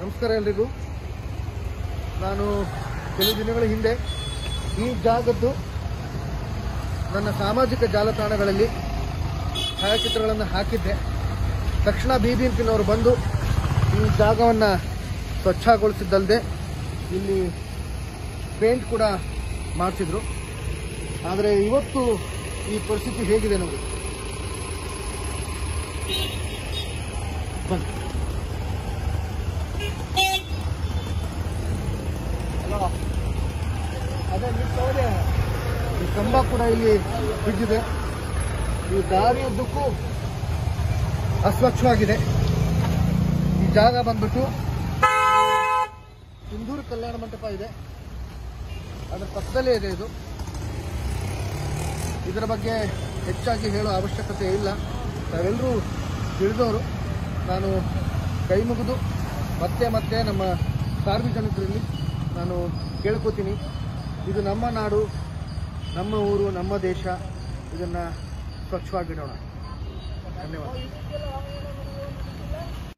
ನಮಸ್ಕಾರ ಎಲ್ರಿಗೂ. ನಾನು ಕೆಲವು ದಿನಗಳ ಹಿಂದೆ ಈ ಜಾಗದ್ದು ನನ್ನ ಸಾಮಾಜಿಕ ಜಾಲತಾಣಗಳಲ್ಲಿ ಛಾಯಾಚಿತ್ರಗಳನ್ನು ಹಾಕಿದ್ದೆ. ತಕ್ಷಣ BBMPನವರು ಬಂದು ಈ ಜಾಗವನ್ನು ಸ್ವಚ್ಛಗೊಳಿಸಿದ್ದಲ್ಲದೆ ಇಲ್ಲಿ ಪೇಂಟ್ ಕೂಡ ಮಾಡಿಸಿದ್ರು. ಆದರೆ ಇವತ್ತು ಈ ಪರಿಸ್ಥಿತಿ ಹೇಗಿದೆ ನೋಡಿ. ಈ ಕಂಬ ಕೂಡ ಇಲ್ಲಿ ಬಿದ್ದಿದೆ. ಈ ದಾರಿಯುದ್ದಕ್ಕೂ ಅಸ್ವಚ್ಛವಾಗಿದೆ. ಈ ಜಾಗ ಬಂದ್ಬಿಟ್ಟು ಸಿಂಧೂರು ಕಲ್ಯಾಣ ಮಂಟಪ ಇದೆ, ಅದರ ಪಕ್ಕದಲ್ಲೇ ಇದೆ ಇದು. ಇದರ ಬಗ್ಗೆ ಹೆಚ್ಚಾಗಿ ಹೇಳೋ ಅವಶ್ಯಕತೆ ಇಲ್ಲ, ನಾವೆಲ್ಲರೂ ತಿಳಿದವರು. ನಾನು ಕೈ ಮುಗಿದು ಮತ್ತೆ ನಮ್ಮ ಸಾರ್ವಜನಿಕರಲ್ಲಿ ನಾನು ಕೇಳ್ಕೊತೀನಿ, ಇದು ನಮ್ಮ ನಾಡು, ನಮ್ಮ ಊರು, ನಮ್ಮ ದೇಶ, ಇದನ್ನು ಸ್ವಚ್ಛವಾಗಿಡೋಣ. ಧನ್ಯವಾದ.